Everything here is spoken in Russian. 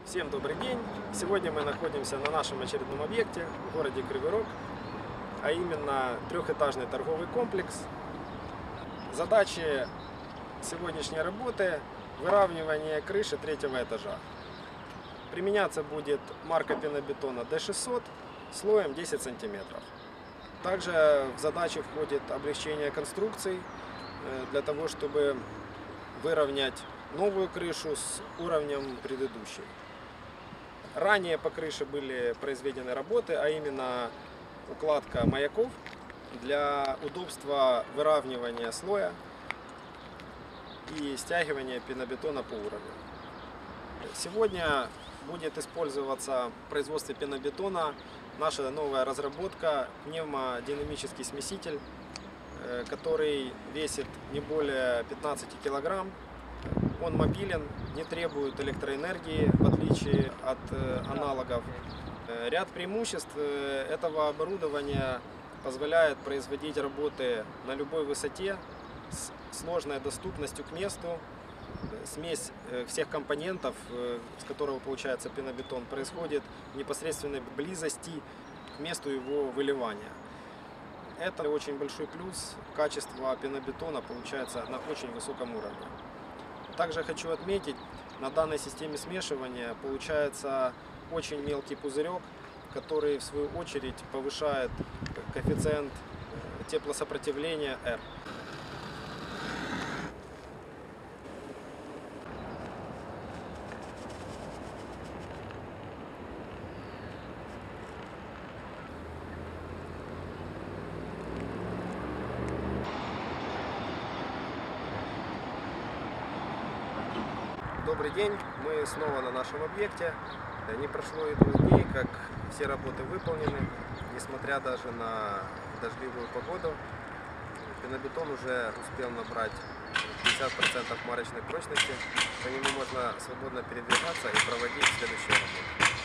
Всем добрый день! Сегодня мы находимся на нашем очередном объекте в городе Кривый Рог, а именно трехэтажный торговый комплекс. Задачи сегодняшней работы – выравнивание крыши третьего этажа. Применяться будет марка пенобетона D600 слоем 10 сантиметров. Также в задачи входит облегчение конструкций для того, чтобы выровнять новую крышу с уровнем предыдущей. Ранее по крыше были произведены работы, а именно укладка маяков для удобства выравнивания слоя и стягивания пенобетона по уровню. Сегодня будет использоваться в производстве пенобетона наша новая разработка — пневмодинамический смеситель, который весит не более 15 килограмм. Он мобилен, не требует электроэнергии, в отличие от аналогов. Ряд преимуществ этого оборудования позволяет производить работы на любой высоте с сложной доступностью к месту. Смесь всех компонентов, с которого получается пенобетон, происходит в непосредственной близости к месту его выливания. Это очень большой плюс. Качество пенобетона получается на очень высоком уровне. Также хочу отметить, на данной системе смешивания получается очень мелкий пузырек, который в свою очередь повышает коэффициент теплосопротивления R. Добрый день, мы снова на нашем объекте. Не прошло и 2 дней, как все работы выполнены, несмотря даже на дождливую погоду. Пенобетон уже успел набрать 50% марочной прочности, по нему можно свободно передвигаться и проводить следующие работы.